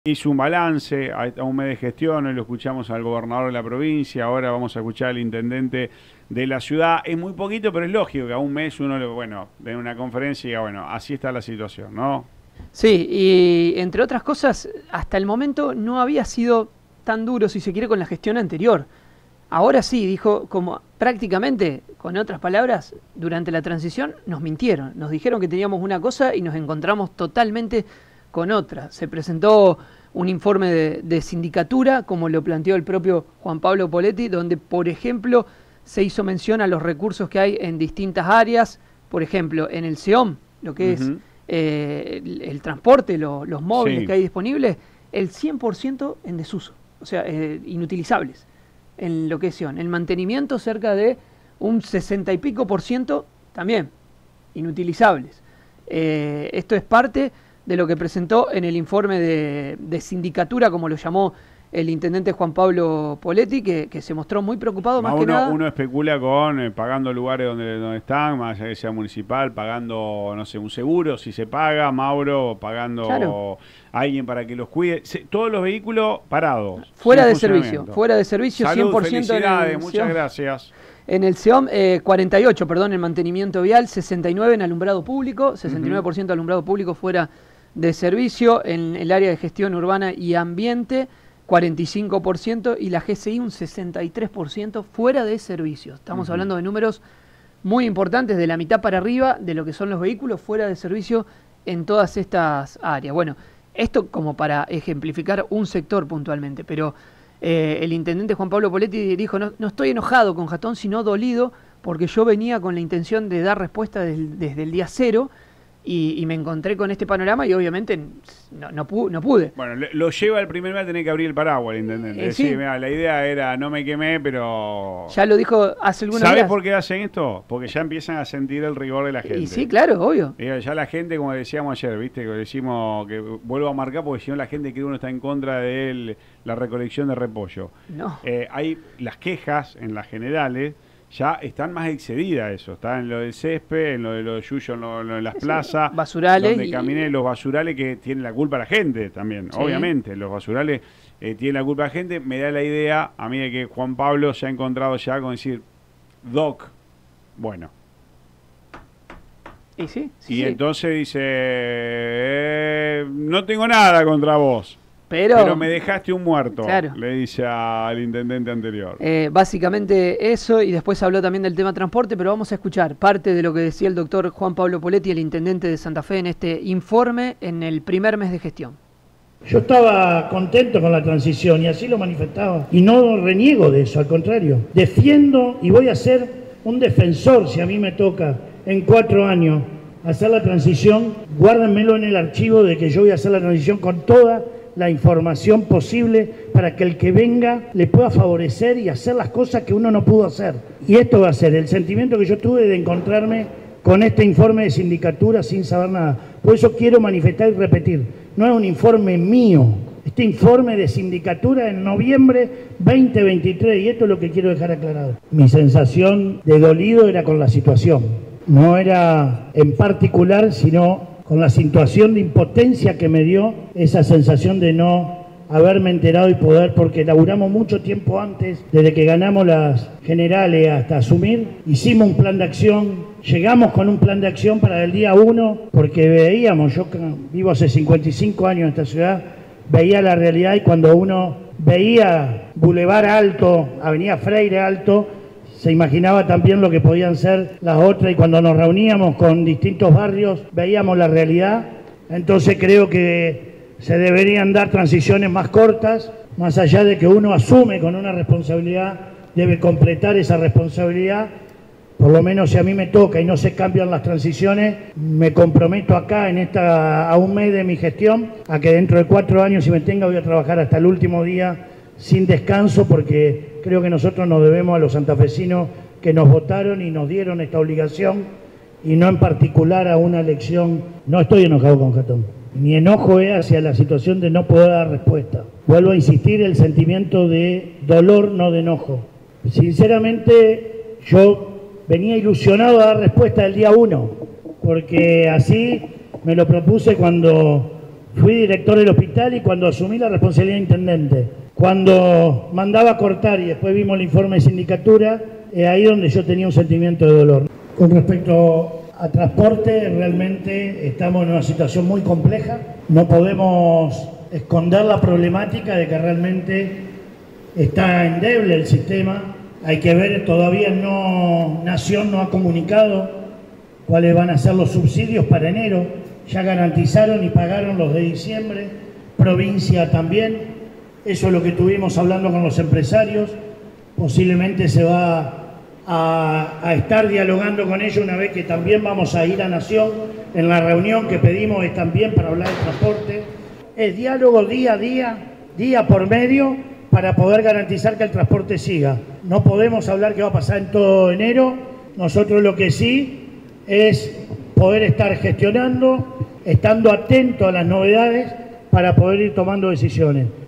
Hizo un balance a un mes de gestión, hoy lo escuchamos al gobernador de la provincia, ahora vamos a escuchar al intendente de la ciudad. Es muy poquito, pero es lógico que a un mes uno, de una conferencia y diga, bueno, así está la situación, ¿no? Sí, y entre otras cosas, hasta el momento no había sido tan duro, si se quiere, con la gestión anterior. Ahora sí, dijo, como prácticamente, con otras palabras, durante la transición nos mintieron. Nos dijeron que teníamos una cosa y nos encontramos totalmente con otra. Se presentó un informe de sindicatura, como lo planteó el propio Juan Pablo Poletti, donde, por ejemplo, se hizo mención a los recursos que hay en distintas áreas, por ejemplo, en el SEOM, lo que es el transporte, los móviles que hay disponibles, el 100% en desuso, o sea, inutilizables en lo que es SEOM. El mantenimiento cerca de un 60 y pico % también inutilizables. Esto es parte de lo que presentó en el informe de sindicatura, como lo llamó el intendente Juan Pablo Poletti, que se mostró muy preocupado más que nada. Uno especula con pagando lugares donde están, más allá que sea municipal, pagando, no sé, un seguro, si se paga, Mauro, pagando a alguien para que los cuide. Todos los vehículos parados. Fuera de servicio, 100% felicidades, muchas gracias. En el SEOM, 48, perdón, en mantenimiento vial, 69 en alumbrado público, 69% alumbrado público fuera de servicio, en el área de gestión urbana y ambiente, 45%, y la GCI un 63% fuera de servicio. Estamos hablando de números muy importantes, de la mitad para arriba de lo que son los vehículos fuera de servicio en todas estas áreas. Bueno, esto como para ejemplificar un sector puntualmente, pero el intendente Juan Pablo Poletti dijo, no estoy enojado con Jatón, sino dolido, porque yo venía con la intención de dar respuesta desde el día cero, y me encontré con este panorama y obviamente no pude. Bueno, lo lleva el primer mes a tener que abrir el paraguas el intendente. Decir, mirá, la idea era, no me quemé, pero... Ya lo dijo hace algunos días. ¿Sabes por qué hacen esto? Porque ya empiezan a sentir el rigor de la gente. Y sí, claro, obvio. Ya la gente, como decíamos ayer, ¿viste? Que decimos que vuelvo a marcar porque si no la gente cree que uno está en contra de la recolección de repollo. No. Hay las quejas en las generales, ya están más excedidas eso, está en lo del césped, en lo de los yuyos, en lo de las plazas, basurales, donde caminé, los basurales que tienen la culpa la gente también, obviamente, los basurales tienen la culpa la gente. Me da la idea a mí de que Juan Pablo se ha encontrado ya con decir, Doc, bueno. Y entonces dice, no tengo nada contra vos. Pero me dejaste un muerto, le dice al intendente anterior. Básicamente eso, y después habló también del tema transporte, pero vamos a escuchar parte de lo que decía el doctor Juan Pablo Poletti, el intendente de Santa Fe, en este informe en el primer mes de gestión. Yo estaba contento con la transición y así lo manifestaba. Y no reniego de eso, al contrario. Defiendo y voy a ser un defensor, si a mí me toca, en 4 años hacer la transición. Guárdenmelo en el archivo de que yo voy a hacer la transición con toda la información posible para que el que venga le pueda favorecer y hacer las cosas que uno no pudo hacer. Y esto va a ser el sentimiento que yo tuve de encontrarme con este informe de sindicatura sin saber nada. Por eso quiero manifestar y repetir, no es un informe mío, este informe de sindicatura en noviembre 2023, y esto es lo que quiero dejar aclarado. Mi sensación de dolido era con la situación, no era en particular, sino con la situación de impotencia que me dio esa sensación de no haberme enterado y poder, porque laburamos mucho tiempo antes, desde que ganamos las generales hasta asumir, hicimos un plan de acción, llegamos con un plan de acción para el día 1, porque veíamos, yo vivo hace 55 años en esta ciudad, veía la realidad, y cuando uno veía Boulevard Alto, Avenida Freire Alto, se imaginaba también lo que podían ser las otras, y cuando nos reuníamos con distintos barrios veíamos la realidad. Entonces creo que se deberían dar transiciones más cortas, más allá de que uno asume con una responsabilidad, debe completar esa responsabilidad. Por lo menos si a mí me toca y no se cambian las transiciones, me comprometo acá a un mes de mi gestión, a que dentro de 4 años, si me tenga, voy a trabajar hasta el último día sin descanso, porque creo que nosotros nos debemos a los santafesinos que nos votaron y nos dieron esta obligación, y no en particular a una elección. No estoy enojado con Jatón. Mi enojo es hacia la situación de no poder dar respuesta. Vuelvo a insistir, el sentimiento de dolor, no de enojo. Sinceramente, yo venía ilusionado a dar respuesta el día 1, porque así me lo propuse cuando Fui director del hospital y cuando asumí la responsabilidad de intendente, cuando mandaba a cortar y después vimos el informe de sindicatura, es ahí donde yo tenía un sentimiento de dolor. Con respecto a transporte, realmente estamos en una situación muy compleja. No podemos esconder la problemática de que realmente está endeble el sistema. Hay que ver, todavía Nación no ha comunicado cuáles van a ser los subsidios para enero. Ya garantizaron y pagaron los de diciembre, provincia también. Eso es lo que estuvimos hablando con los empresarios. Posiblemente se va a estar dialogando con ellos una vez que también vamos a ir a Nación. En la reunión que pedimos es también para hablar de transporte. Es diálogo día a día, día por medio, para poder garantizar que el transporte siga. No podemos hablar qué va a pasar en todo enero. Nosotros lo que sí es poder estar gestionando, estando atento a las novedades para poder ir tomando decisiones.